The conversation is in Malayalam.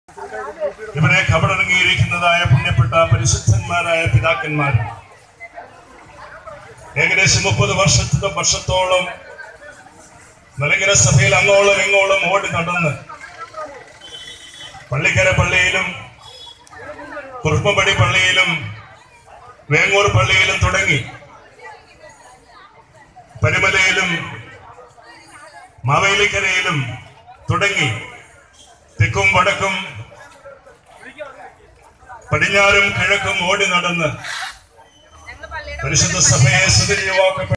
ഇവിടെ കബറടങ്ങിയിരിക്കുന്നതായ പുണ്യപ്പെട്ട പരിശുദ്ധന്മാരായ പിതാക്കന്മാർ ഏകദേശം 30 വർഷത്തോളം മലങ്കര സഭയിൽ അങ്ങോളം ഇങ്ങോളം ഓടി നടന്ന് പള്ളിക്കര പള്ളിയിലും കുറുപ്പമ്പടി പള്ളിയിലും വേങ്ങൂർ പള്ളിയിലും തുടങ്ങി പരിമലയിലും മാവേലിക്കരയിലും തുടങ്ങി തെക്കും വടക്കും പടിഞ്ഞാറും കിഴക്കും ഓടി നടന്ന് പരിശുദ്ധ സഭയെ സുദീർഘമാക്കപ്പെട്ട